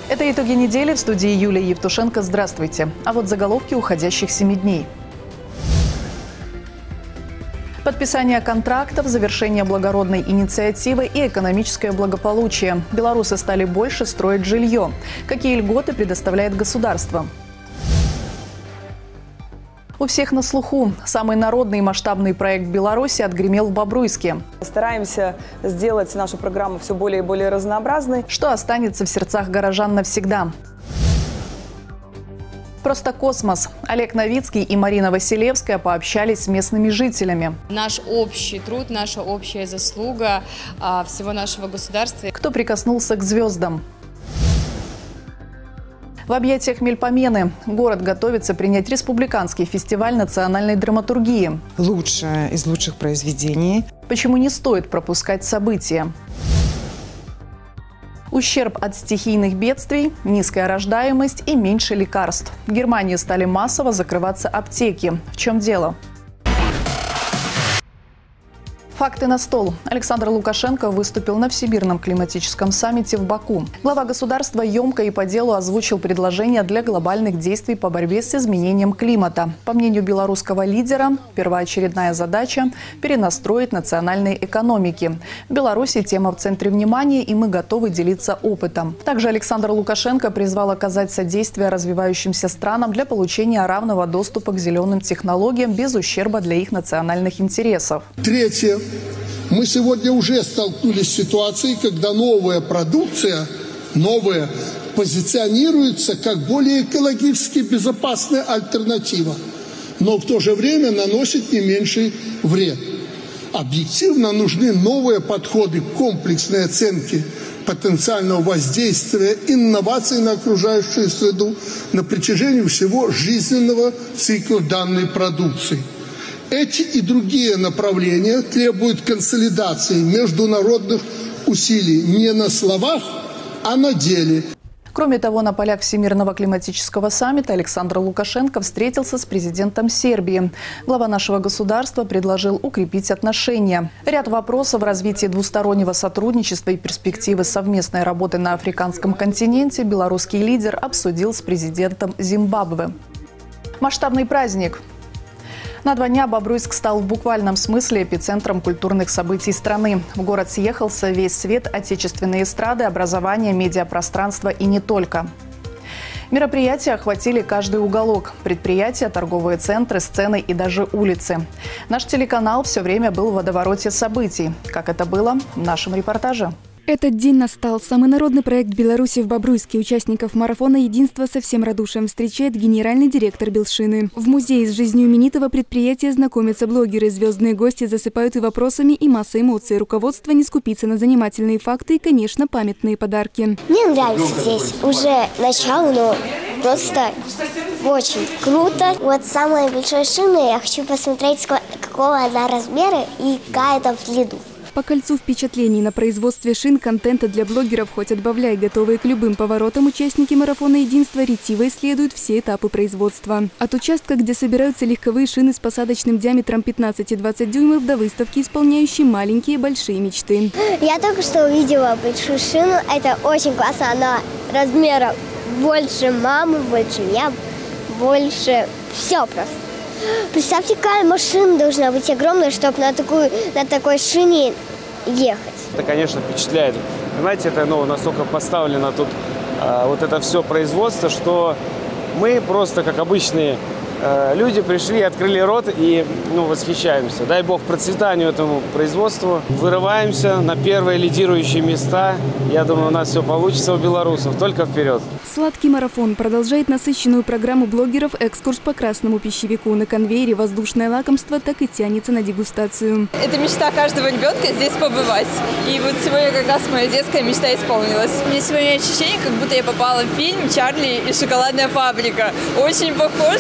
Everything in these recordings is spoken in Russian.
Это итоги недели. В студии Юлия Евтушенко. Здравствуйте. А вот заголовки уходящих 7 дней. Подписание контрактов, завершение благородной инициативы и экономическое благополучие. Белорусы стали больше строить жилье. Какие льготы предоставляет государство? У всех на слуху. Самый народный и масштабный проект Беларуси отгремел в Бобруйске. Стараемся сделать нашу программу все более и более разнообразной. Что останется в сердцах горожан навсегда? Просто космос. Олег Новицкий и Марина Василевская пообщались с местными жителями. Наш общий труд, наша общая заслуга всего нашего государства. Кто прикоснулся к звездам? В объятиях Мельпомены. Город готовится принять республиканский фестиваль национальной драматургии. Лучшее из лучших произведений. Почему не стоит пропускать события? Ущерб от стихийных бедствий, низкая рождаемость и меньше лекарств. В Германии стали массово закрываться аптеки. В чем дело? Факты на стол. Александр Лукашенко выступил на Всемирном климатическом саммите в Баку. Глава государства емко и по делу озвучил предложения для глобальных действий по борьбе с изменением климата. По мнению белорусского лидера, первоочередная задача – перенастроить национальные экономики. В Беларуси тема в центре внимания, и мы готовы делиться опытом. Также Александр Лукашенко призвал оказать содействие развивающимся странам для получения равного доступа к зеленым технологиям без ущерба для их национальных интересов. Третье. Мы сегодня уже столкнулись с ситуацией, когда новая продукция, позиционируется как более экологически безопасная альтернатива, но в то же время наносит не меньший вред. Объективно нужны новые подходы к комплексной оценке потенциального воздействия инноваций на окружающую среду на протяжении всего жизненного цикла данной продукции. Эти и другие направления требуют консолидации международных усилий не на словах, а на деле. Кроме того, на полях Всемирного климатического саммита Александр Лукашенко встретился с президентом Сербии. Глава нашего государства предложил укрепить отношения. Ряд вопросов в развитии двустороннего сотрудничества и перспективы совместной работы на африканском континенте белорусский лидер обсудил с президентом Зимбабве. Масштабный праздник. На 2 дня Бобруйск стал в буквальном смысле эпицентром культурных событий страны. В город съехался весь свет отечественной эстрады, образования, медиапространства и не только. Мероприятия охватили каждый уголок. Предприятия, торговые центры, сцены и даже улицы. Наш телеканал все время был в водовороте событий. Как это было в нашем репортаже. Этот день настал. Самый народный проект Беларуси в Бобруйске. Участников марафона «Единство» со всем радушием встречает генеральный директор Белшины. В музее с жизнью именитого предприятия знакомятся блогеры. Звездные гости засыпают и вопросами, и массой эмоций. Руководство не скупится на занимательные факты и, конечно, памятные подарки. Мне нравится здесь. Уже начало, но просто очень круто. Вот самая большая шина, я хочу посмотреть, какого она размера и какая там в льду. По кольцу впечатлений на производстве шин контента для блогеров хоть отбавляй. Готовые к любым поворотам участники марафона «Единства» ретиво исследуют все этапы производства. От участка, где собираются легковые шины с посадочным диаметром 15 и 20 дюймов, до выставки, исполняющей маленькие и большие мечты. Я только что увидела большую шину. Это очень классно. Она размера больше мамы, больше меня, больше все просто. Представьте, какая машина должна быть огромная, чтобы на такой шине ехать. Это, конечно, впечатляет. Понимаете, это настолько поставлено тут вот это все производство, что мы просто, как обычные люди, пришли, открыли рот и восхищаемся. Дай бог процветанию этому производству. Вырываемся на первые лидирующие места. Я думаю, у нас все получится у белорусов. Только вперед. Сладкий марафон продолжает насыщенную программу блогеров «Экскурс по красному пищевику». На конвейере воздушное лакомство так и тянется на дегустацию. Это мечта каждого ребенка здесь побывать. И вот сегодня как раз моя детская мечта исполнилась. У меня сегодня ощущение, как будто я попала в фильм «Чарли и шоколадная фабрика». Очень похоже, и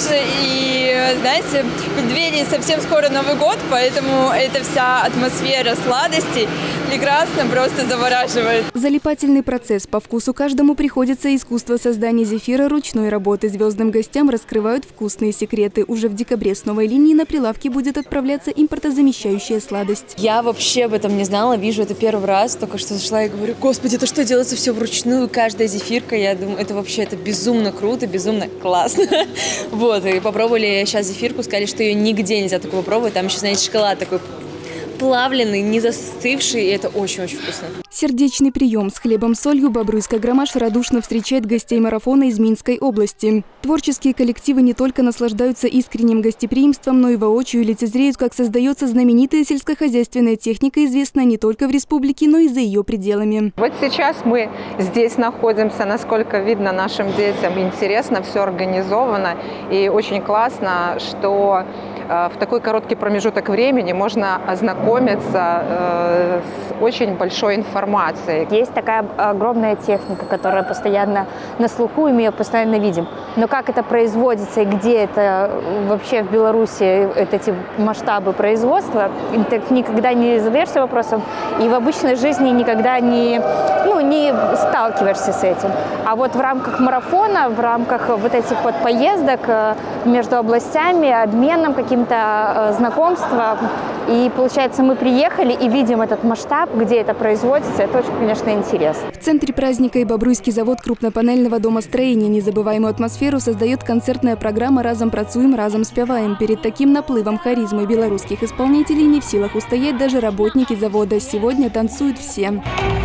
И, знаете, в преддверии совсем скоро Новый год, поэтому эта вся атмосфера сладостей прекрасно просто завораживает. Залипательный процесс. По вкусу каждому приходится искусство создания зефира ручной работы. Звездным гостям раскрывают вкусные секреты. Уже в декабре с новой линии на прилавки будет отправляться импортозамещающая сладость. Я вообще об этом не знала, вижу это первый раз. Только что зашла и говорю: господи, это что, делается все вручную, каждая зефирка? Я думаю, это вообще безумно круто, безумно классно. Вот, и попробовали сейчас зефирку, сказали, что ее нигде нельзя такого пробовать. Там еще, знаете, шоколад такой плавленый, не застывший, и это очень-очень вкусно. Сердечный прием с хлебом-солью Бобруйская Громаш радушно встречает гостей марафона из Минской области. Творческие коллективы не только наслаждаются искренним гостеприимством, но и воочию лицезреют, как создается знаменитая сельскохозяйственная техника, известная не только в республике, но и за ее пределами. Вот сейчас мы здесь находимся, насколько видно нашим детям, интересно, все организовано, и очень классно, что в такой короткий промежуток времени можно ознакомиться с очень большой информацией. Есть такая огромная техника, которая постоянно на слуху, и мы ее постоянно видим. Но как это производится и где это вообще в Беларуси, эти масштабы производства, ты никогда не задаешься вопросом, и в обычной жизни никогда не сталкиваешься с этим. А вот в рамках марафона, в рамках вот этих вот поездок между областями, обменом каким-то знакомством, и получается, мы приехали и видим этот масштаб, где это производится. Это очень, конечно, интересно. В центре праздника и Бобруйский завод крупнопанельного домостроения. Незабываемую атмосферу создает концертная программа «Разом працуем, разом спеваем». Перед таким наплывом харизмы белорусских исполнителей не в силах устоять даже работники завода. Сегодня танцуют все.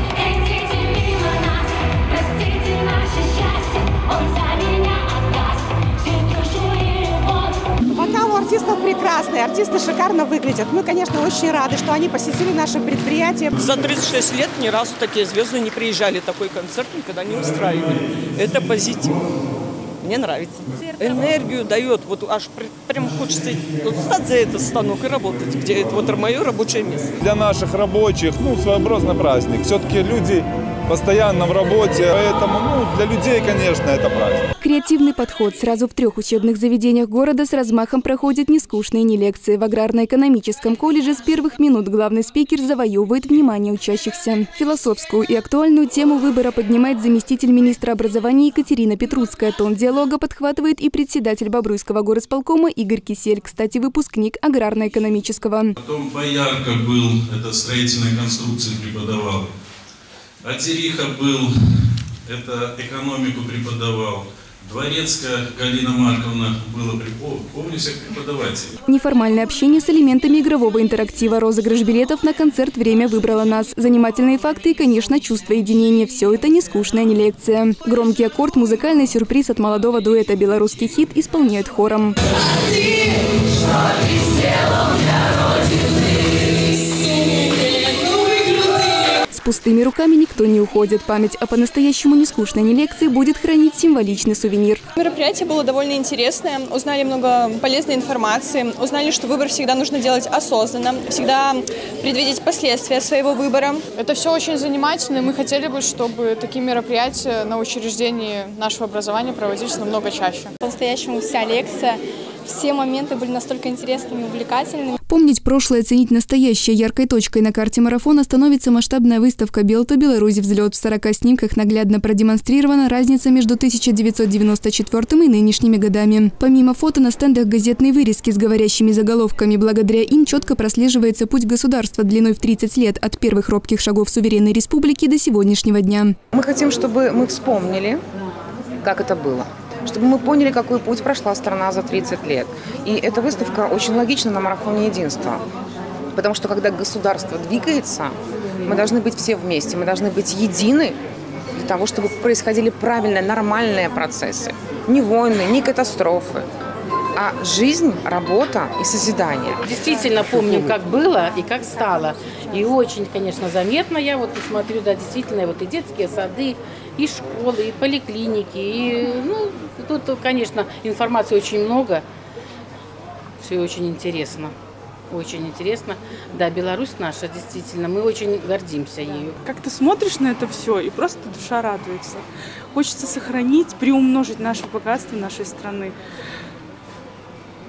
Артистов прекрасные, артисты шикарно выглядят. Мы, конечно, очень рады, что они посетили наше предприятие. За 36 лет ни разу такие звезды не приезжали, такой концерт никогда не устраивали. Это позитив. Мне нравится. Энергию дает, вот аж прям хочется встать за этот станок и работать, где это вот мое рабочее место. Для наших рабочих, своеобразный праздник. Все-таки люди постоянно в работе, поэтому, для людей, конечно, это праздник. Креативный подход. Сразу в 3 учебных заведениях города с размахом проходят не скучные не лекции. В аграрно-экономическом колледже с первых минут главный спикер завоевывает внимание учащихся. Философскую и актуальную тему выбора поднимает заместитель министра образования Екатерина Петруцкая. Тон диалога подхватывает и председатель Бобруйского горосполкома Игорь Кисель, кстати, выпускник аграрно-экономического. Потом Боярко был, это строительные конструкции преподавал. Атериха был, это экономику преподавал. Дворецкая Галина Марковна была, помню всех преподавателей. Неформальное общение с элементами игрового интерактива, розыгрыш билетов на концерт «Время выбрало нас». Занимательные факты и, конечно, чувство единения. Все это не скучная не лекция. Громкий аккорд, музыкальный сюрприз от молодого дуэта «Белорусский хит» исполняют хором. С пустыми руками никто не уходит. Память о по-настоящему нескучной не лекции будет хранить символичный сувенир. Мероприятие было довольно интересное. Узнали много полезной информации. Узнали, что выбор всегда нужно делать осознанно. Всегда предвидеть последствия своего выбора. Это все очень занимательно. Мы хотели бы, чтобы такие мероприятия на учреждении нашего образования проводились намного чаще. По-настоящему вся лекция, все моменты были настолько интересными и увлекательными. Помнить прошлое, ценить настоящее. Яркой точкой на карте марафона становится масштабная выставка «Белто. Беларусь. Взлет». В 40 снимках наглядно продемонстрирована разница между 1994 и нынешними годами. Помимо фото на стендах газетные вырезки с говорящими заголовками. Благодаря им четко прослеживается путь государства длиной в 30 лет от первых робких шагов суверенной республики до сегодняшнего дня. Мы хотим, чтобы мы вспомнили, как это было. Чтобы мы поняли, какой путь прошла страна за 30 лет. И эта выставка очень логична на марафоне единства. Потому что когда государство двигается, мы должны быть все вместе, мы должны быть едины для того, чтобы происходили правильные, нормальные процессы. Не войны, не катастрофы, а жизнь, работа и созидание. Действительно помним, как было и как стало. И очень, конечно, заметно, я вот посмотрю, да, действительно, вот и детские сады, и школы, и поликлиники, и, тут, конечно, информации очень много, все очень интересно. Очень интересно. Да, Беларусь наша, действительно, мы очень гордимся ею. Как ты смотришь на это все, и просто душа радуется. Хочется сохранить, приумножить наше богатство нашей страны.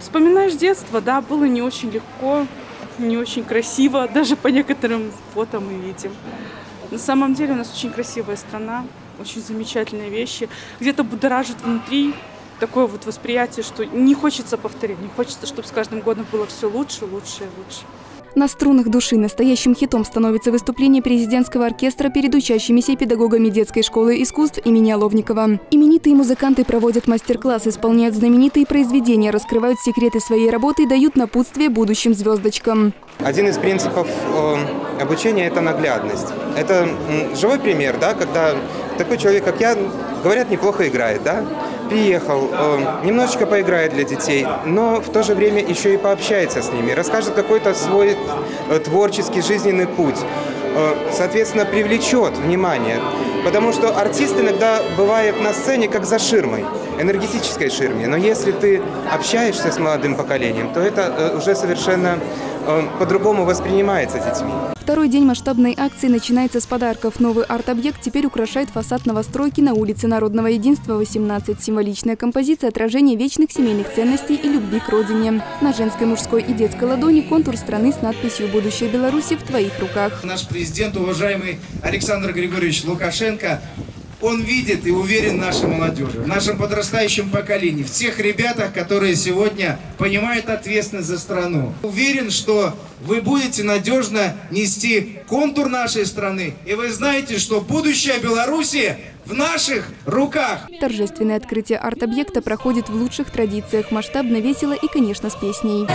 Вспоминаешь детство, да, было не очень легко, не очень красиво, даже по некоторым фото мы видим. На самом деле у нас очень красивая страна, очень замечательные вещи. Где-то будоражит внутри такое вот восприятие, что не хочется повторять, не хочется, чтобы с каждым годом было все лучше, лучше и лучше. На струнах души настоящим хитом становится выступление президентского оркестра перед учащимися и педагогами детской школы искусств имени Оловникова. Именитые музыканты проводят мастер-класс, исполняют знаменитые произведения, раскрывают секреты своей работы и дают напутствие будущим звездочкам. Один из принципов обучения – это наглядность. Это живой пример, да, когда такой человек, как я, говорят, неплохо играет, да? Приехал, немножечко поиграет для детей, но в то же время еще и пообщается с ними, расскажет какой-то свой творческий жизненный путь, соответственно, привлечет внимание. Потому что артист иногда бывает на сцене как за ширмой, энергетической ширме, но если ты общаешься с молодым поколением, то это уже совершенно по-другому воспринимается детьми. Второй день масштабной акции начинается с подарков. Новый арт-объект теперь украшает фасад новостройки на улице Народного единства, 18. Символичная композиция – отражение вечных семейных ценностей и любви к родине. На женской, мужской и детской ладони контур страны с надписью «Будущее Беларуси в твоих руках». Наш президент, уважаемый Александр Григорьевич Лукашенко, он видит и уверен в нашей молодежи, в нашем подрастающем поколении, в тех ребятах, которые сегодня понимают ответственность за страну. Уверен, что вы будете надежно нести контур нашей страны, и вы знаете, что будущее Беларуси в наших руках. Торжественное открытие арт-объекта проходит в лучших традициях, масштабно, весело и, конечно, с песней.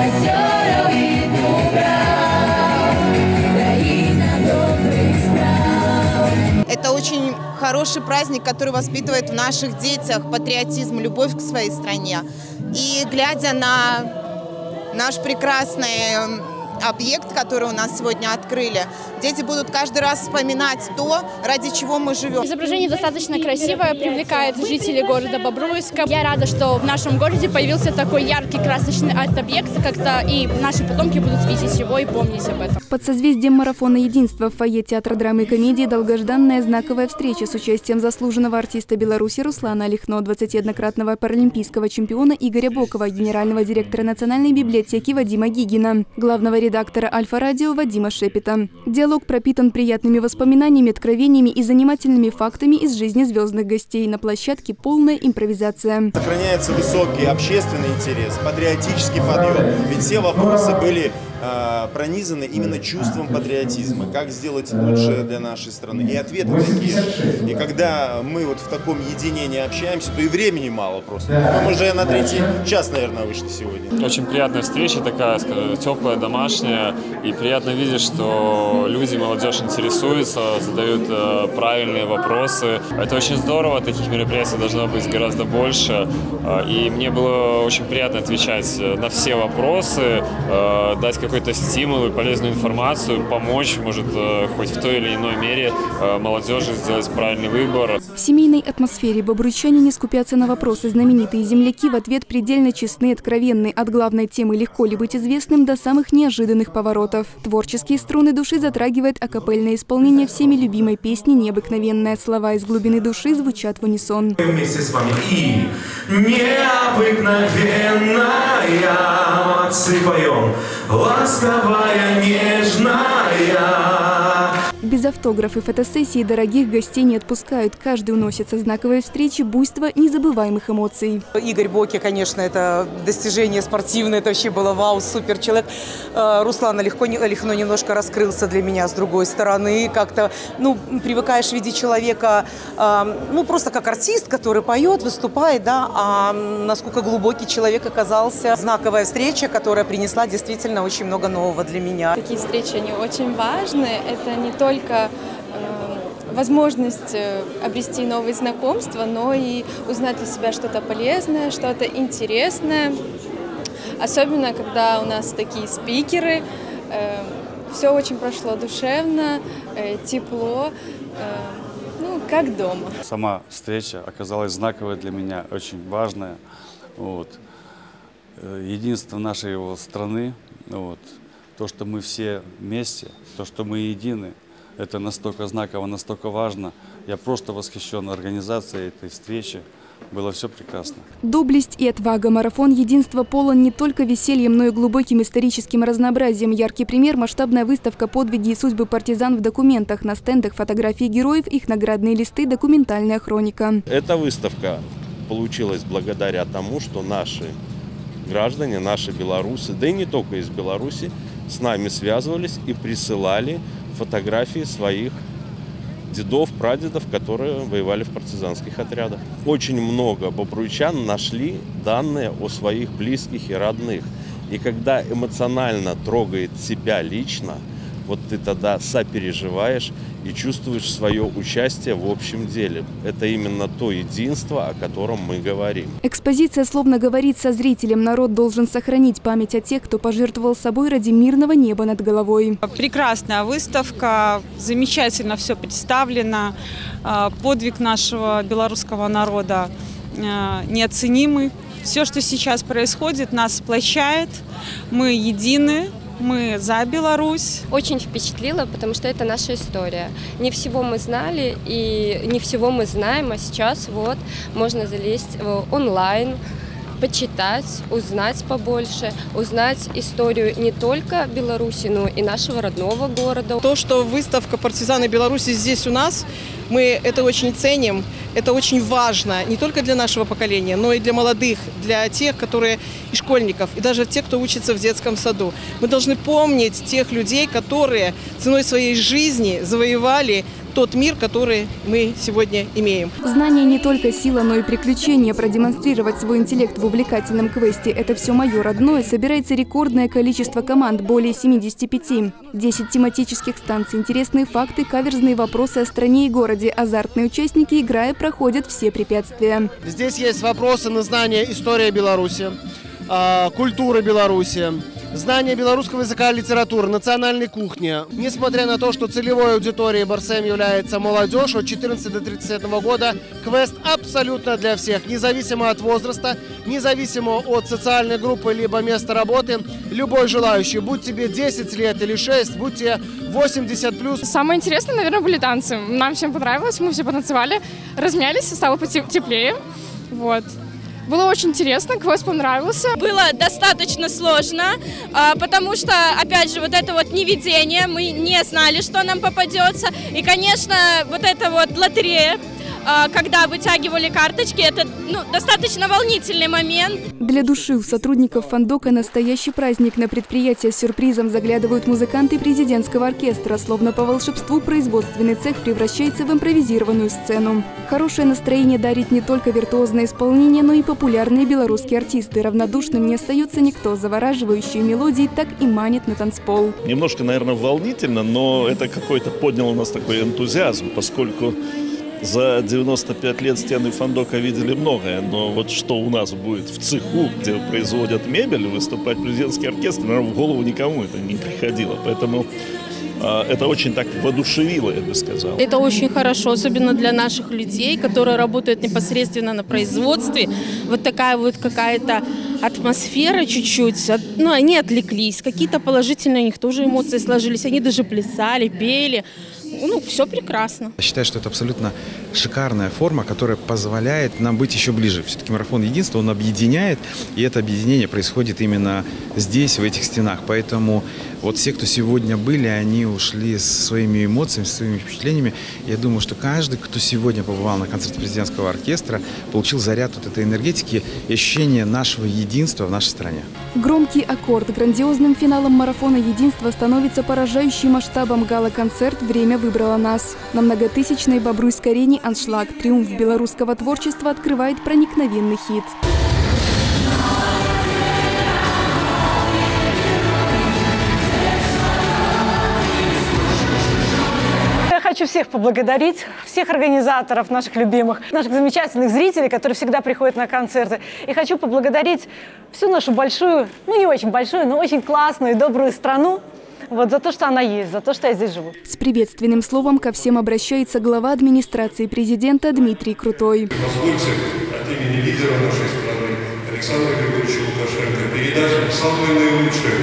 Это очень хороший праздник, который воспитывает в наших детях патриотизм, любовь к своей стране. И глядя на наш прекрасный объект, который у нас сегодня открыли, дети будут каждый раз вспоминать то, ради чего мы живем. Изображение достаточно красивое, привлекает жителей города Бобруйска. Я рада, что в нашем городе появился такой яркий, красочный арт-объект, как-то и наши потомки будут видеть его и помнить об этом. Под созвездием марафона единства в фойе театра драмы и комедии долгожданная знаковая встреча с участием заслуженного артиста Беларуси Руслана Лихно, 21-кратного паралимпийского чемпиона Игоря Бокова, генерального директора Национальной библиотеки Вадима Гигина, главного редактора Альфа-радио Вадима Шепета. Диалог пропитан приятными воспоминаниями, откровениями и занимательными фактами из жизни звездных гостей. На площадке полная импровизация. Сохраняется высокий общественный интерес, патриотический подъем. Ведь все вопросы были пронизаны именно чувством патриотизма. Как сделать лучше для нашей страны. И ответы такие. И когда мы вот в таком единении общаемся, то и времени мало просто. Мы уже на 3-й час, наверное, вышли сегодня. Очень приятная встреча такая, скажем, теплая, домашняя. И приятно видеть, что люди, молодежь интересуются, задают правильные вопросы. Это очень здорово. Таких мероприятий должно быть гораздо больше. И мне было очень приятно отвечать на все вопросы, дать какой-то стимул и полезную информацию, помочь, может, хоть в той или иной мере молодежи сделать правильный выбор. В семейной атмосфере бобруйчане не скупятся на вопросы. Знаменитые земляки в ответ предельно честны и откровенны. От главной темы «Легко ли быть известным» до самых неожиданных поворотов. Творческие струны души затрагивает акапельное исполнение всеми любимой песни «Необыкновенная». Слова из глубины души звучат в унисон. Вместе с вами и необыкновенная, молодцы, поем, ласковая, нежная. Без автографов и фотосессии дорогих гостей не отпускают. Каждый уносит со знаковой встречи буйство незабываемых эмоций. Игорь Боки, конечно, это достижение спортивное, это вообще было вау, супер человек. Руслан Лихно немножко раскрылся для меня с другой стороны. Как-то, привыкаешь видеть человека, просто как артист, который поет, выступает, да, а насколько глубокий человек оказался. Знаковая встреча, которая принесла действительно очень много нового для меня. Такие встречи, они очень важны. Это не только возможность обрести новые знакомства, но и узнать для себя что-то полезное, что-то интересное. Особенно, когда у нас такие спикеры. Все очень прошло душевно, тепло, как дома. Сама встреча оказалась знаковой для меня, очень важная. Единство нашей страны, то, что мы все вместе, то, что мы едины. Это настолько знаково, настолько важно. Я просто восхищен организацией этой встречи. Было все прекрасно. Доблесть и отвага. Марафон «Единство» полон не только весельем, но и глубоким историческим разнообразием. Яркий пример – масштабная выставка «Подвиги и судьбы партизан» в документах. На стендах фотографии героев, их наградные листы, документальная хроника. Эта выставка получилась благодаря тому, что наши граждане, наши белорусы, да и не только из Беларуси, с нами связывались и присылали фотографии своих дедов, прадедов, которые воевали в партизанских отрядах. Очень много бобруйчан нашли данные о своих близких и родных. И когда эмоционально трогает себя лично, вот ты тогда сопереживаешь и чувствуешь свое участие в общем деле. Это именно то единство, о котором мы говорим. Экспозиция словно говорит со зрителем. Народ должен сохранить память о тех, кто пожертвовал собой ради мирного неба над головой. Прекрасная выставка, замечательно все представлено. Подвиг нашего белорусского народа неоценимый. Все, что сейчас происходит, нас сплощает. Мы едины. Мы за Беларусь. Очень впечатлило, потому что это наша история. Не всего мы знали и не всего мы знаем, а сейчас вот можно залезть онлайн, почитать, узнать побольше, узнать историю не только Беларуси, но и нашего родного города. То, что выставка «Партизаны Беларуси» здесь у нас, мы это очень ценим, это очень важно не только для нашего поколения, но и для молодых, для тех, которые и школьников, и даже тех, кто учится в детском саду. Мы должны помнить тех людей, которые ценой своей жизни завоевали тот мир, который мы сегодня имеем. Знание не только сила, но и приключение. Продемонстрировать свой интеллект в увлекательном квесте «Это все мое родное» собирается рекордное количество команд – более 75. 10 тематических станций, интересные факты, каверзные вопросы о стране и городе. Азартные участники, играя, проходят все препятствия. Здесь есть вопросы на знание истории Беларуси, культуры Беларуси, знание белорусского языка и литературы, национальной кухни. Несмотря на то, что целевой аудиторией Барсем является молодежь от 14 до 31 года, квест абсолютно для всех, независимо от возраста, независимо от социальной группы либо места работы. Любой желающий, будь тебе 10 лет или 6, будь тебе 80+. Самое интересное, наверное, были танцы. Нам всем понравилось, мы все потанцевали, размялись, стало потеплее. Вот. Было очень интересно, квест понравился. Было достаточно сложно, потому что, опять же, вот это вот неведение, мы не знали, что нам попадется. И, конечно, вот эта вот лотерея, когда вытягивали карточки, это достаточно волнительный момент. Для души у сотрудников фондока настоящий праздник. На предприятие с сюрпризом заглядывают музыканты президентского оркестра. Словно по волшебству производственный цех превращается в импровизированную сцену. Хорошее настроение дарит не только виртуозное исполнение, но и популярные белорусские артисты. Равнодушным не остается никто. Завораживающие мелодии так и манят на танцпол. Немножко, наверное, волнительно, но это какой-то поднял у нас такой энтузиазм, поскольку за 95 лет стены фондока видели многое, но вот что у нас будет в цеху, где производят мебель, выступать президентский оркестр, наверное, в голову никому это не приходило. Поэтому это очень так воодушевило, я бы сказал. Это очень хорошо, особенно для наших людей, которые работают непосредственно на производстве. Вот такая вот какая-то атмосфера чуть-чуть. Ну, они отвлеклись, какие-то положительные у них тоже эмоции сложились. Они даже плясали, пели. Ну, все прекрасно. Я считаю, что это абсолютно шикарная форма, которая позволяет нам быть еще ближе. Все-таки марафон единства, он объединяет, и это объединение происходит именно здесь, в этих стенах. Поэтому вот все, кто сегодня были, они ушли со своими эмоциями, со своими впечатлениями. Я думаю, что каждый, кто сегодня побывал на концерте президентского оркестра, получил заряд вот этой энергетики и ощущение нашего единства в нашей стране. Громкий аккорд. Грандиозным финалом марафона единства становится поражающий масштабом гала-концерт «Время выбрало нас». На многотысячной Бобруйской арене аншлаг. Триумф белорусского творчества открывает проникновенный хит. Я хочу всех поблагодарить, всех организаторов, наших любимых, наших замечательных зрителей, которые всегда приходят на концерты. И хочу поблагодарить всю нашу большую, ну не очень большую, но очень классную и добрую страну. Вот за то, что она есть, за то, что я здесь живу. С приветственным словом ко всем обращается глава администрации президента Дмитрий Крутой. Позвольте от имени лидера нашей страны Александра Григорьевича Лукашенко передать вам самые наилучшие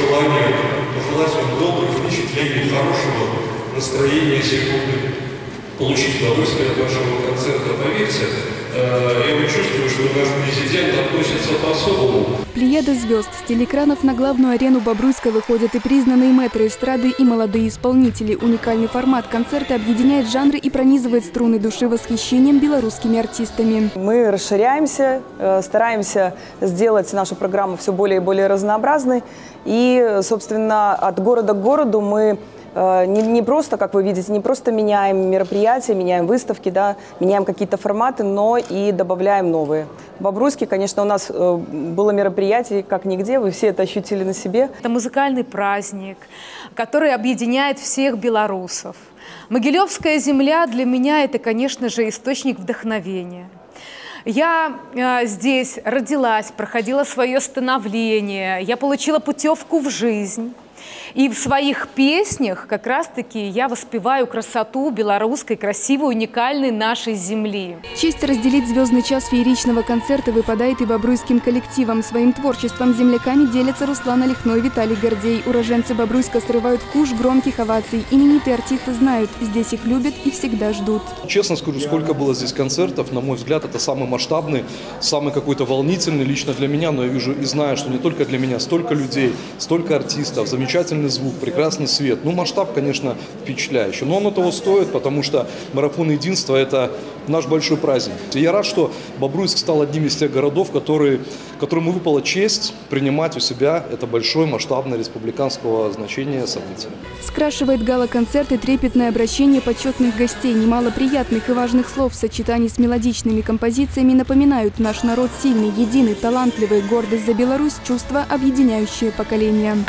пожелания, пожелать вам добрых впечатлений, хорошего настроения сегодня получить удовольствие от вашего концерта. Поверьте, я вот чувствую, что наш президент относится по-особому. Плеяда звезд с телеэкранов на главную арену Бобруйска выходят и признанные мэтры эстрады, и молодые исполнители. Уникальный формат концерта объединяет жанры и пронизывает струны души восхищением белорусскими артистами. Мы расширяемся, стараемся сделать нашу программу все более и более разнообразной. И, собственно, от города к городу мы не просто, как вы видите, не просто меняем мероприятия, меняем выставки, да, меняем какие-то форматы, но и добавляем новые. В Бобруйске, конечно, у нас было мероприятие как нигде, вы все это ощутили на себе. Это музыкальный праздник, который объединяет всех белорусов. Могилевская земля для меня – это, конечно же, источник вдохновения. Я здесь родилась, проходила свое становление, я получила путевку в жизнь. И в своих песнях как раз-таки я воспеваю красоту белорусской, красивой, уникальной нашей земли. Честь разделить звездный час фееричного концерта выпадает и бобруйским коллективам. Своим творчеством с земляками делятся Руслан Олехно и Виталий Гордей. Уроженцы Бобруйска срывают куш громких оваций. Именитые артисты знают, здесь их любят и всегда ждут. Честно скажу, сколько было здесь концертов, на мой взгляд, это самый масштабный, самый какой-то волнительный лично для меня, но я вижу и знаю, что не только для меня, столько людей, столько артистов, замечательный звук, прекрасный свет. Ну, масштаб, конечно, впечатляющий. Но он этого стоит, потому что марафон единства – это наш большой праздник. И я рад, что Бобруйск стал одним из тех городов, которому выпала честь принимать у себя это большое масштабное республиканского значения событие. Скрашивает гала-концерт и трепетное обращение почетных гостей. Немало приятных и важных слов в сочетании с мелодичными композициями напоминают: наш народ сильный, единый, талантливый, гордость за Беларусь, чувство, объединяющее поколения.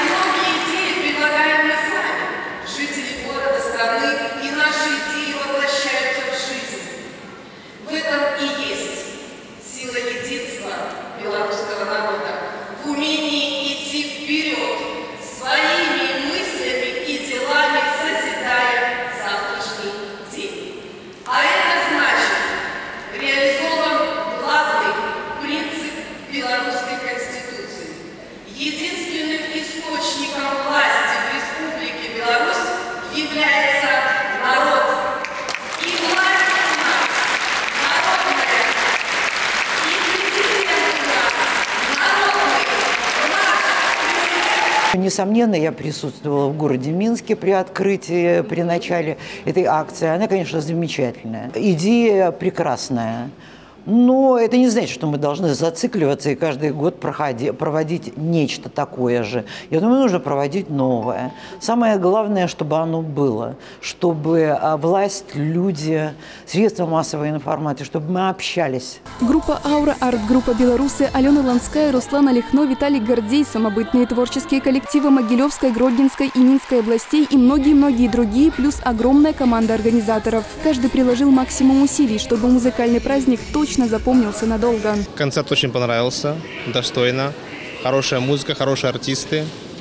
Несомненно, я присутствовала в городе Минске при открытии, при начале этой акции. Она, конечно, замечательная. Идея прекрасная. Но это не значит, что мы должны зацикливаться и каждый год проводить нечто такое же. Я думаю, нужно проводить новое. Самое главное, чтобы оно было, чтобы власть, люди, средства массовой информации, чтобы мы общались. Группа «Аура», арт-группа «Белорусы», Алена Ланская, Руслан Олехно, Виталий Гордей, самобытные творческие коллективы Могилевской, Гродненской и Минской областей и многие-многие другие, плюс огромная команда организаторов. Каждый приложил максимум усилий, чтобы музыкальный праздник точно запомнился надолго. Концерт очень понравился, достойно. Хорошая музыка, хорошие артисты.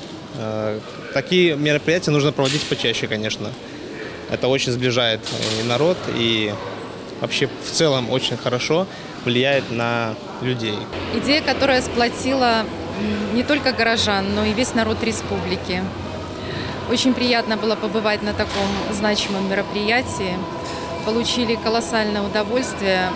Такие мероприятия нужно проводить почаще, конечно. Это очень сближает и народ, и вообще в целом очень хорошо влияет на людей. Идея, которая сплотила не только горожан, но и весь народ республики. Очень приятно было побывать на таком значимом мероприятии. Получили колоссальное удовольствие,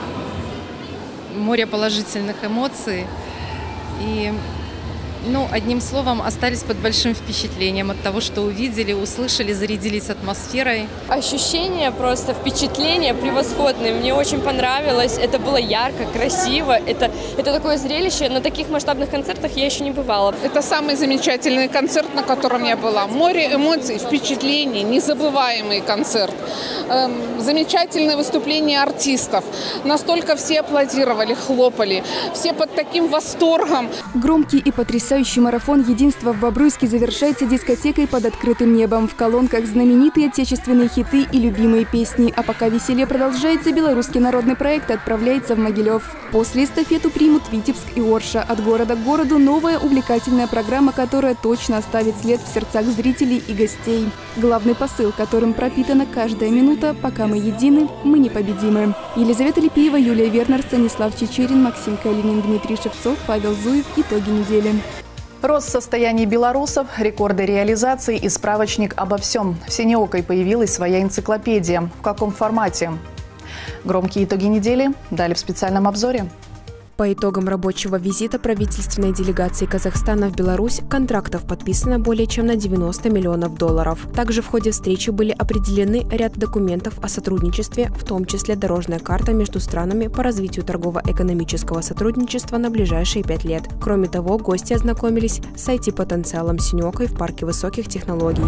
море положительных эмоций. И, одним словом, остались под большим впечатлением от того, что увидели, услышали, зарядились атмосферой. Ощущения, просто впечатления превосходные. Мне очень понравилось. Это было ярко, красиво. Это такое зрелище. На таких масштабных концертах я еще не бывала. Это самый замечательный концерт, на котором я была. Море эмоций, впечатлений, незабываемый концерт. Замечательное выступление артистов. Настолько все аплодировали, хлопали. Все под таким восторгом. Громкий и потрясающий марафон единства в Бобруйске завершается дискотекой под открытым небом. В колонках знаменитые отечественные хиты и любимые песни. А пока веселье продолжается, белорусский народный проект отправляется в Могилев. После эстафету примут Витебск и Орша. От города к городу новая увлекательная программа, которая точно оставит след в сердцах зрителей и гостей. Главный посыл, которым пропитана каждая минута: пока мы едины, мы непобедимы. Елизавета Липиева, Юлия Вернер, Станислав Чечерин, Максим Калинин, Дмитрий Шевцов, Павел Зуев. Итоги недели. Рост состояния белорусов, рекорды реализации и справочник обо всем. В Синеокой появилась своя энциклопедия. В каком формате? Громкие итоги недели далее в специальном обзоре. По итогам рабочего визита правительственной делегации Казахстана в Беларусь контрактов подписано более чем на $90 миллионов. Также в ходе встречи были определены ряд документов о сотрудничестве, в том числе дорожная карта между странами по развитию торгово-экономического сотрудничества на ближайшие 5 лет. Кроме того, гости ознакомились с IT-потенциалом Синеокой в парке высоких технологий.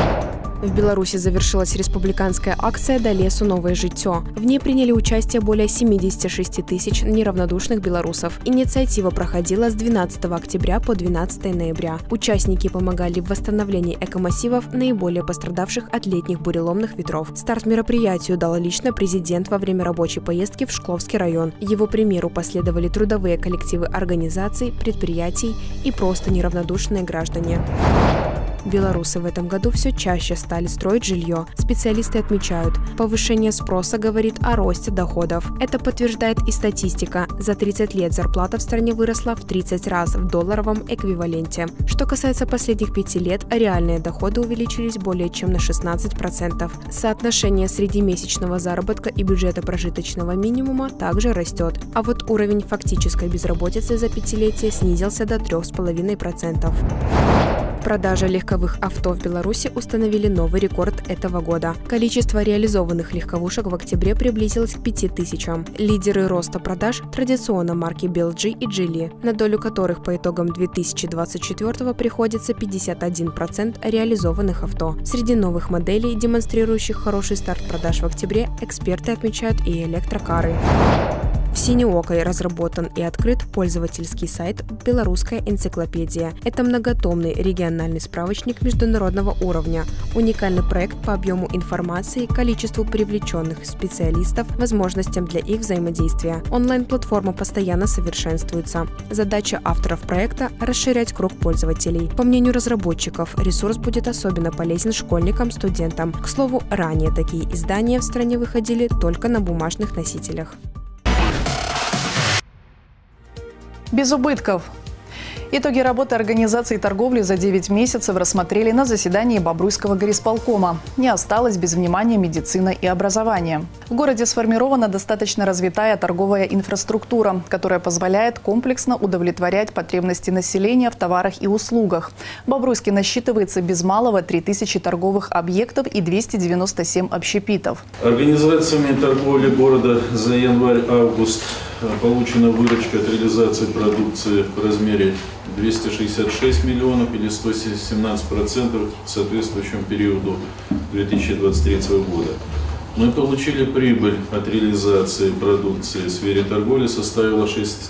В Беларуси завершилась республиканская акция «До лесу новое житё». В ней приняли участие более 76 тысяч неравнодушных белорусов. Инициатива проходила с 12 октября по 12 ноября. Участники помогали в восстановлении экомассивов, наиболее пострадавших от летних буреломных ветров. Старт мероприятию дал лично президент во время рабочей поездки в Шкловский район. Его примеру последовали трудовые коллективы организаций, предприятий и просто неравнодушные граждане. Белорусы в этом году все чаще стали строить жилье. Специалисты отмечают, повышение спроса говорит о росте доходов. Это подтверждает и статистика. За 30 лет зарплата в стране выросла в 30 раз в долларовом эквиваленте. Что касается последних 5 лет, реальные доходы увеличились более чем на 16%. Соотношение среднемесячного заработка и бюджета прожиточного минимума также растет. А вот уровень фактической безработицы за пятилетие снизился до 3,5%. Продажа легковых авто в Беларуси установили новый рекорд этого года. Количество реализованных легковушек в октябре приблизилось к 5000. Лидеры роста продаж – традиционно марки BLG и Geely, на долю которых по итогам 2024 приходится 51% реализованных авто. Среди новых моделей, демонстрирующих хороший старт продаж в октябре, эксперты отмечают и электрокары. В Синеокой разработан и открыт пользовательский сайт «Белорусская энциклопедия». Это многотомный региональный справочник международного уровня. Уникальный проект по объему информации, количеству привлеченных специалистов, возможностям для их взаимодействия. Онлайн-платформа постоянно совершенствуется. Задача авторов проекта – расширять круг пользователей. По мнению разработчиков, ресурс будет особенно полезен школьникам, студентам. К слову, ранее такие издания в стране выходили только на бумажных носителях. Без убытков. Итоги работы организации торговли за 9 месяцев рассмотрели на заседании Бобруйского горисполкома. Не осталось без внимания медицина и образование. В городе сформирована достаточно развитая торговая инфраструктура, которая позволяет комплексно удовлетворять потребности населения в товарах и услугах. В Бобруйске насчитывается без малого 3000 торговых объектов и 297 общепитов. Организациями торговли города за январь-август получена выручка от реализации продукции в размере 266 миллионов или 117% к соответствующему периоду 2023 года. Мы получили прибыль от реализации продукции в сфере торговли составила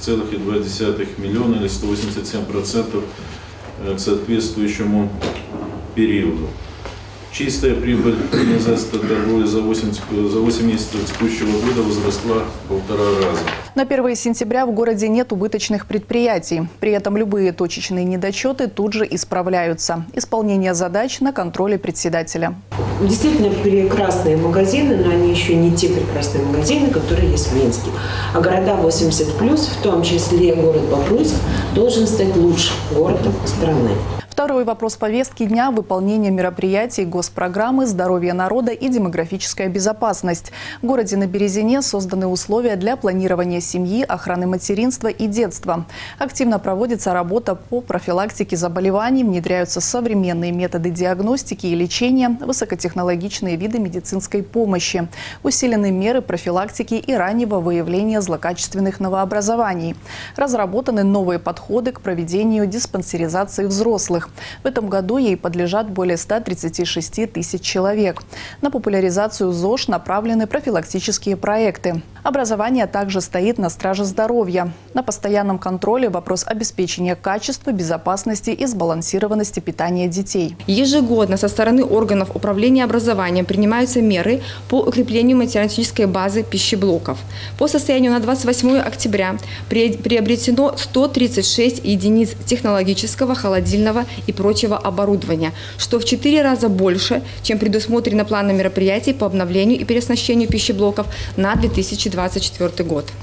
6,2 миллиона или 187% к соответствующему периоду. Чистая прибыль организации торговли за 8 месяцев текущего года возросла в 1,5 раза. На 1 сентября в городе нет убыточных предприятий. При этом любые точечные недочеты тут же исправляются. Исполнение задач на контроле председателя. Действительно прекрасные магазины, но они еще не те прекрасные магазины, которые есть в Минске. А города 80+, в том числе город Бобруйск, должен стать лучшим городом страны. Второй вопрос повестки дня – выполнение мероприятий госпрограммы «Здоровье народа» и демографическая безопасность. В городе на Березине созданы условия для планирования семьи, охраны материнства и детства. Активно проводится работа по профилактике заболеваний, внедряются современные методы диагностики и лечения, высокотехнологичные виды медицинской помощи, усилены меры профилактики и раннего выявления злокачественных новообразований. Разработаны новые подходы к проведению диспансеризации взрослых. В этом году ей подлежат более 136 тысяч человек. На популяризацию ЗОЖ направлены профилактические проекты. Образование также стоит на страже здоровья. На постоянном контроле вопрос обеспечения качества, безопасности и сбалансированности питания детей. Ежегодно со стороны органов управления образованием принимаются меры по укреплению материально-технической базы пищеблоков. По состоянию на 28 октября приобретено 136 единиц технологического, холодильного и прочего оборудования, что в 4 раза больше, чем предусмотрено планом мероприятий по обновлению и переоснащению пищеблоков на 2024 год.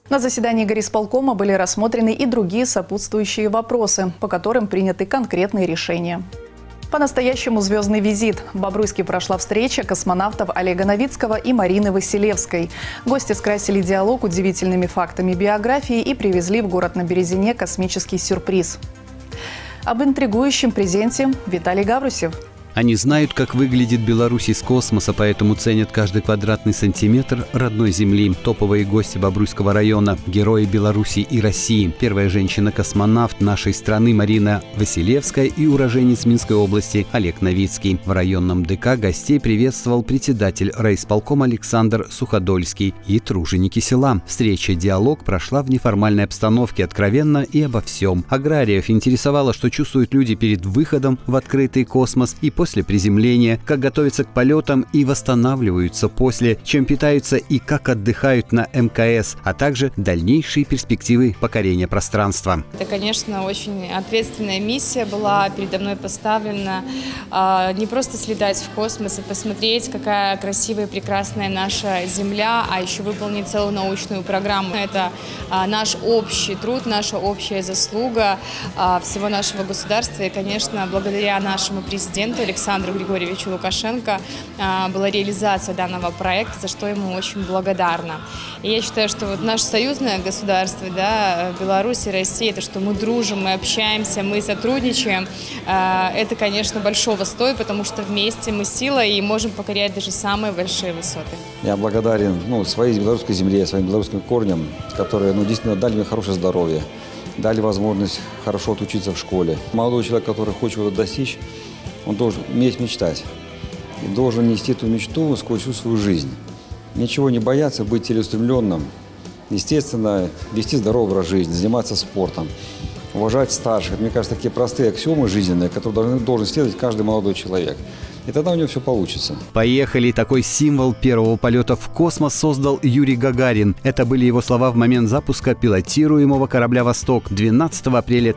На заседании горисполкома были рассмотрены и другие сопутствующие вопросы, по которым приняты конкретные решения. По-настоящему звездный визит. В Бобруйске прошла встреча космонавтов Олега Новицкого и Марины Василевской. Гости скрасили диалог удивительными фактами биографии и привезли в город на Березине космический сюрприз. Об интригующем презенте Виталий Гаврусев. Они знают, как выглядит Беларусь из космоса, поэтому ценят каждый квадратный сантиметр родной земли. Топовые гости Бобруйского района, герои Беларуси и России. Первая женщина-космонавт нашей страны Марина Василевская и уроженец Минской области Олег Новицкий. В районном ДК гостей приветствовал председатель райисполкома Александр Суходольский и труженики села. Встреча-диалог прошла в неформальной обстановке, откровенно и обо всем. Аграриев интересовало, что чувствуют люди перед выходом в открытый космос и после приземления, как готовятся к полетам и восстанавливаются после, чем питаются и как отдыхают на МКС, а также дальнейшие перспективы покорения пространства. Это, конечно, очень ответственная миссия была передо мной поставлена. Не просто слетать в космос и посмотреть, какая красивая и прекрасная наша Земля, а еще выполнить целую научную программу. Это наш общий труд, наша общая заслуга всего нашего государства. И, конечно, благодаря нашему президенту Александру Григорьевичу Лукашенко была реализация данного проекта, за что ему очень благодарна. И я считаю, что вот наше союзное государство, да, Беларусь и Россия, это что мы дружим, мы общаемся, мы сотрудничаем, это, конечно, большого стоит, потому что вместе мы сила и можем покорять даже самые большие высоты. Я благодарен своей белорусской земле, своим белорусским корням, которые действительно дали мне хорошее здоровье, дали возможность хорошо отучиться в школе. Молодой человек, который хочет этого достичь, он должен уметь мечтать и должен нести эту мечту сквозь всю свою жизнь. Ничего не бояться, быть целеустремленным, естественно, вести здоровый образ жизни, заниматься спортом, уважать старших. Мне кажется, такие простые аксиомы жизненные, которые должен следовать каждый молодой человек. И тогда у него все получится. Поехали! Такой символ первого полета в космос создал Юрий Гагарин. Это были его слова в момент запуска пилотируемого корабля «Восток» 12 апреля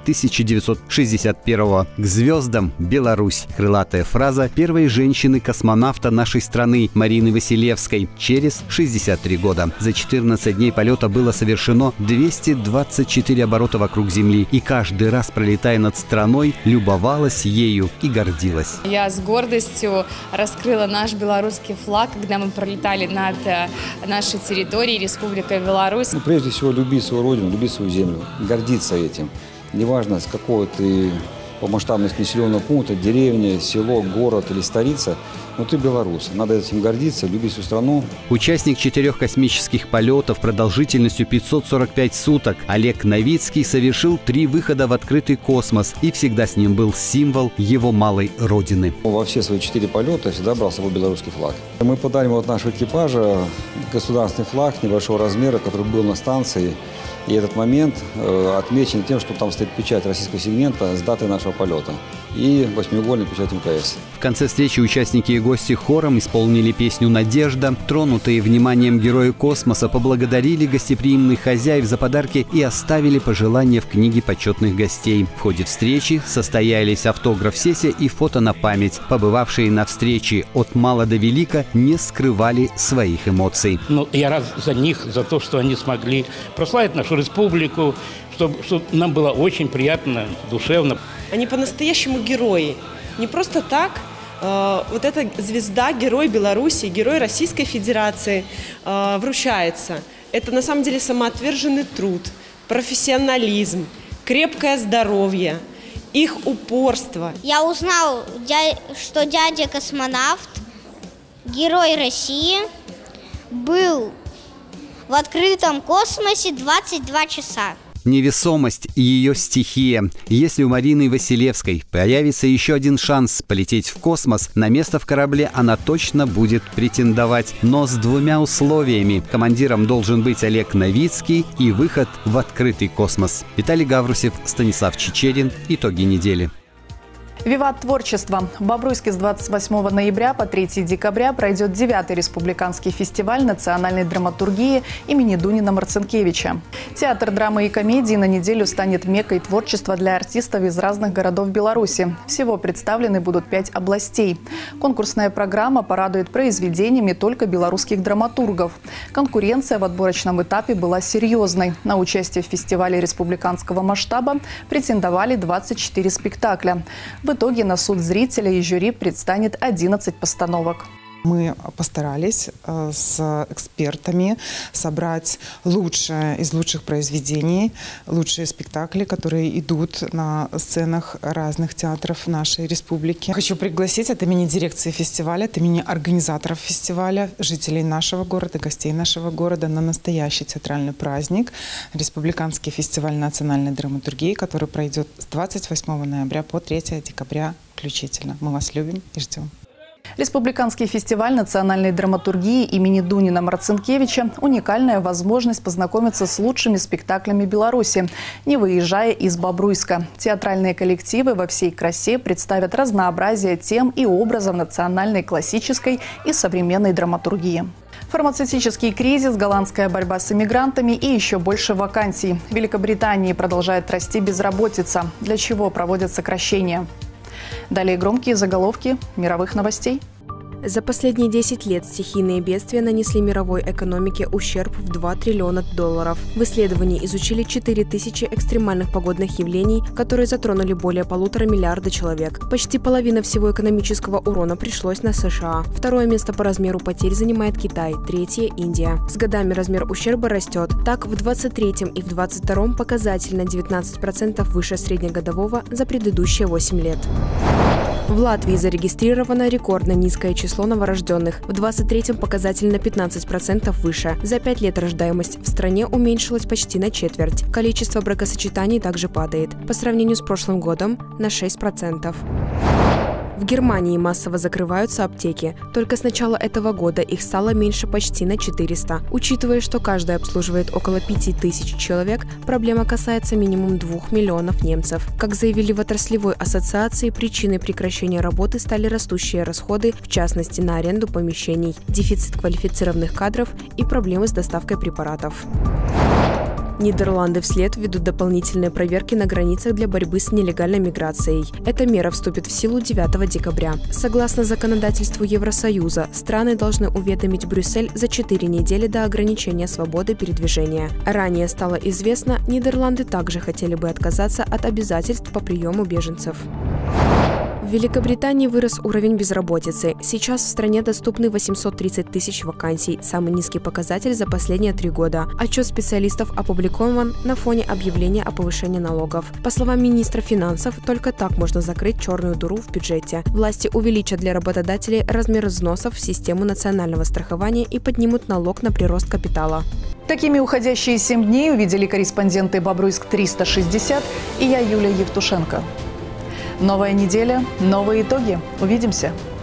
1961-го. «К звездам, Беларусь!» Крылатая фраза первой женщины-космонавта нашей страны Марины Василевской через 63 года. За 14 дней полета было совершено 224 оборота вокруг Земли. И каждый раз, пролетая над страной, любовалась ею и гордилась. Я с гордостью раскрыла наш белорусский флаг, когда мы пролетали над нашей территорией, Республикой Беларусь. Прежде всего, любить свою родину, любить свою землю, гордиться этим. Неважно, с какого ты по масштабности населенного пункта, деревня, село, город или столица, но ты белорус. Надо этим гордиться, любить свою страну. Участник 4 космических полетов продолжительностью 545 суток Олег Новицкий совершил 3 выхода в открытый космос, и всегда с ним был символ его малой родины. Во все свои 4 полета всегда брал с собой белорусский флаг. Мы подарим от нашего экипажа государственный флаг небольшого размера, который был на станции. И этот момент отмечен тем, что там стоит печать российского сегмента с датой нашего полета и 8-угольная печать МКС. В конце встречи участники и гости хором исполнили песню «Надежда». Тронутые вниманием герои космоса поблагодарили гостеприимных хозяев за подарки и оставили пожелания в книге почетных гостей. В ходе встречи состоялись автограф-сессия и фото на память. Побывавшие на встрече от мала до велика не скрывали своих эмоций. Я рад за них, за то, что они смогли прославить нашу республику, чтобы нам было очень приятно, душевно. Они по-настоящему герои. Не просто так. Вот эта звезда, герой Беларуси, герой Российской Федерации вручается. Это на самом деле самоотверженный труд, профессионализм, крепкое здоровье, их упорство. Я узнал, что дядя космонавт, герой России, был в открытом космосе 22 часа. Невесомость – ее стихия. Если у Марины Василевской появится еще один шанс полететь в космос, на место в корабле она точно будет претендовать. Но с 2 условиями. Командиром должен быть Олег Новицкий и выход в открытый космос. Виталий Гаврусев, Станислав Чичерин. Итоги недели. Виват творчества. В Бобруйске с 28 ноября по 3 декабря пройдет 9-й республиканский фестиваль национальной драматургии имени Дунина Марцинкевича. Театр драмы и комедии на неделю станет меккой творчества для артистов из разных городов Беларуси. Всего представлены будут 5 областей. Конкурсная программа порадует произведениями только белорусских драматургов. Конкуренция в отборочном этапе была серьезной. На участие в фестивале республиканского масштаба претендовали 24 спектакля. В итоге на суд зрителя и жюри предстанет 11 постановок. Мы постарались с экспертами собрать лучшее из лучших произведений, лучшие спектакли, которые идут на сценах разных театров нашей республики. Хочу пригласить от имени дирекции фестиваля, от имени организаторов фестиваля, жителей нашего города, гостей нашего города на настоящий театральный праздник – Республиканский фестиваль национальной драматургии, который пройдет с 28 ноября по 3 декабря включительно. Мы вас любим и ждем. Республиканский фестиваль национальной драматургии имени Дунина Марцинкевича – уникальная возможность познакомиться с лучшими спектаклями Беларуси, не выезжая из Бобруйска. Театральные коллективы во всей красе представят разнообразие тем и образов национальной, классической и современной драматургии. Фармацевтический кризис, голландская борьба с иммигрантами и еще больше вакансий. В Великобритании продолжает расти безработица, для чего проводят сокращения. Далее громкие заголовки мировых новостей. За последние 10 лет стихийные бедствия нанесли мировой экономике ущерб в $2 триллиона. В исследовании изучили 4000 экстремальных погодных явлений, которые затронули более 1,5 миллиарда человек. Почти половина всего экономического урона пришлось на США. Второе место по размеру потерь занимает Китай, третье – Индия. С годами размер ущерба растет. Так, в 2023 и в 2022 показатель на 19% выше среднегодового за предыдущие 8 лет. В Латвии зарегистрировано рекордно низкое число новорожденных. В 2023-м показатель на 15% выше. За 5 лет рождаемость в стране уменьшилась почти на четверть. Количество бракосочетаний также падает. По сравнению с прошлым годом на 6%. В Германии массово закрываются аптеки. Только с начала этого года их стало меньше почти на 400. Учитывая, что каждая обслуживает около 5000 человек, проблема касается минимум 2 миллионов немцев. Как заявили в отраслевой ассоциации, причиной прекращения работы стали растущие расходы, в частности на аренду помещений, дефицит квалифицированных кадров и проблемы с доставкой препаратов. Нидерланды вслед ведут дополнительные проверки на границах для борьбы с нелегальной миграцией. Эта мера вступит в силу 9 декабря. Согласно законодательству Евросоюза, страны должны уведомить Брюссель за 4 недели до ограничения свободы передвижения. Ранее стало известно, Нидерланды также хотели бы отказаться от обязательств по приему беженцев. В Великобритании вырос уровень безработицы. Сейчас в стране доступны 830 тысяч вакансий, самый низкий показатель за последние 3 года. Отчет специалистов опубликован на фоне объявления о повышении налогов. По словам министра финансов, только так можно закрыть черную дыру в бюджете. Власти увеличат для работодателей размер взносов в систему национального страхования и поднимут налог на прирост капитала. Такими уходящие 7 дней увидели корреспонденты Бобруйск 360 и я, Юлия Евтушенко. Новая неделя, новые итоги. Увидимся!